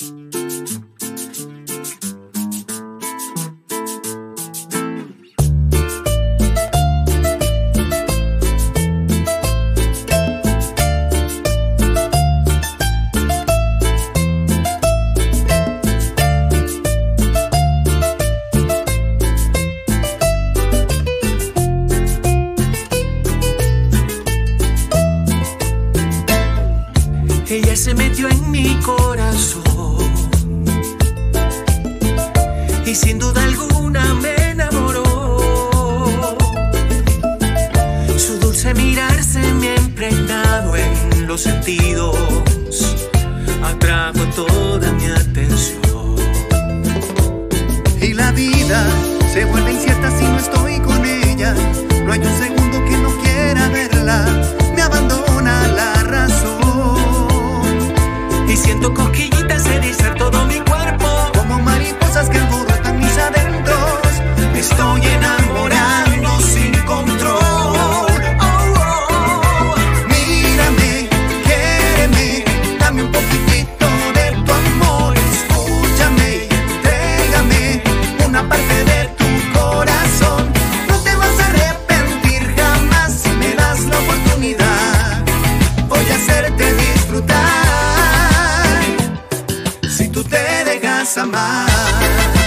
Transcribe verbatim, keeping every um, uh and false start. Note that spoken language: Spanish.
Ella se metió en mi corazón y sin duda alguna me enamoró. Su dulce mirar se me ha impregnado en los sentidos, atrajo toda mi atención. Y la vida se vuelve incierta si no estoy con ella. No hay un segundo que no quiera verla, me abandona la razón. Y siento cosquillitas erizar todo mi cuerpo, como mariposas que alborotan mis adentros. me estoy enamorando sin control. Oh, oh, oh. Mírame, quiéreme, dame un poquitito de tu amor. Escúchame, entrégame una parte de tu corazón. No te vas a arrepentir jamás si me das la oportunidad. Voy a hacerte disfrutar si tú te dejas amar.